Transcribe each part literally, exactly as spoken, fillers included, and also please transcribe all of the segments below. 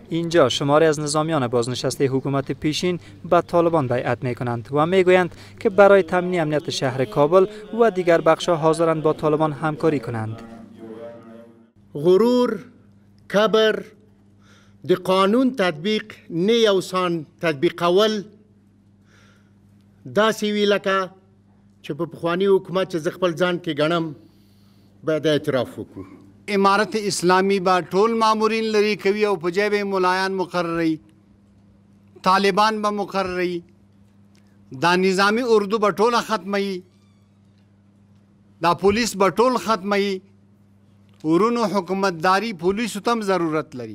اینجا شماری از نظامیان بازنشسته حکومت پیشین به طالبان بیعت می کنند و می گویند که برای تامین امنیت شهر کابل و دیگر بخش‌ها حاضرند با طالبان همکاری کنند. غرور، کبر، د قانون تطبیق نه یوسان تطبیق اول دا سی وی لکه چې په پخوانی حکومت چې خپل ځان کې غنم باید اعتراف وکړو. امارت اسلامی با ټول مامورین لري کوي او په جیب ملایان مقرري، طالبان به مقرري، دا نظامی اردو به ټول ختمي، دا پولیس به ټول ختمي. ورونو حکومتداری پولیس تم ضرورت لري،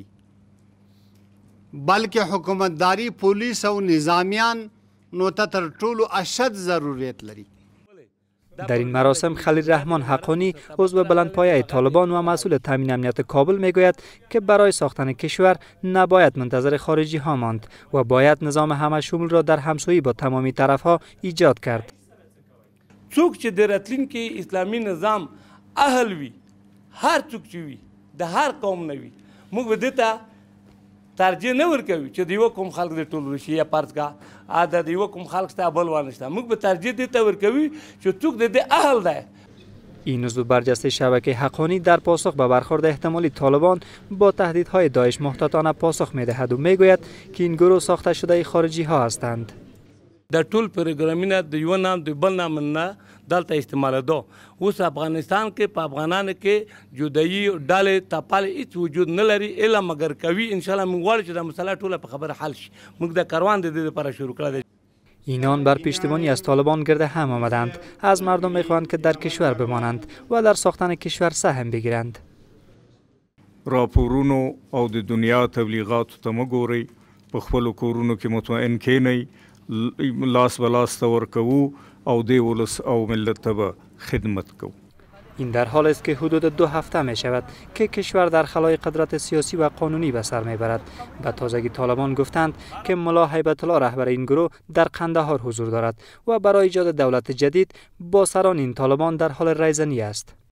بلکې حکومتداری پولیس او نظامیان نو ته تر ټولو اشد ضرورت لري. در این مراسم خلیل رحمان حقانی عضو بلندپایه طالبان و مسئول تامین امنیت کابل میگوید که برای ساختن کشور نباید منتظر خارجی ها ماند و باید نظام همه شمول را در همسویی با تمامی طرف ها ایجاد کرد. څوک چې د راتلونکي اسلامي نظام اهل وي، هر څوک چې وي د هر قوم نه وي، موږ به دې ته ترجیح نه ورکوي چې د یو کوم خلک د ټول شي یا فرض کا عادت د یو کوم خلک ته بل وانشته، موږ به ترجیح دې ته ورکوي چې څوک د دې اهل ده. این عضو برجسته شبکه حقانی در پاسخ به برخورد احتمالی طالبان با تهدیدهای داعش محتاطانه پاسخ می‌دهد و میگوید که این گروه ساخته شده خارجی ها هستند. د ټول پروګرامینه د یو نام د بل نام نه دلته استعمال دو. اوس افغانستان کې په افغانانو کې جدایي ډلې تپل هیڅ وجود نه لري الا مگر کوي. ان شاء الله موږ غواړو چې د مسله ټوله په خبره حل شي. موږ د کاروان د دې لپاره شروع کړل. اینان بر پشتیبانی از طالبان گرد هم آمدند. از مردم میخواهند که در کشور بمانند و در ساختن کشور سهم بگیرند. راپورونو او د دنیا تبلیغات ته مګوري، په خپل کورونو کې مطمئن کینئ، لاس بلاس ته ورکوو او د ولس او ملت ته خدمت کوو. این در حال است که حدود دو هفته می شود که کشور در خلای قدرت سیاسی و قانونی به سر می برد. به تازگی طالبان گفتند که ملا هیبت الله رهبر این گروه در قندهار حضور دارد و برای ایجاد دولت جدید با سران این طالبان در حال ریزنی است.